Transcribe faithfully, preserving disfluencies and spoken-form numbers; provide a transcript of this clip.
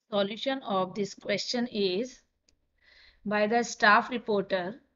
Solution of this question is by the staff reporter